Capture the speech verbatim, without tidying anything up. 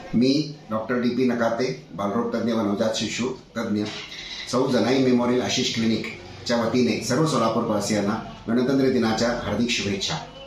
मी doctor D P Nakate, बालरोग तज्ञ व नवजात शिशु तज्ञ, सौ जनाई मेमोरियल आशिष क्लिनिकच्या वतीने सर्व सोलापूरवासियांना गणतंत्र दिनाच्या हार्दिक शुभेच्छा।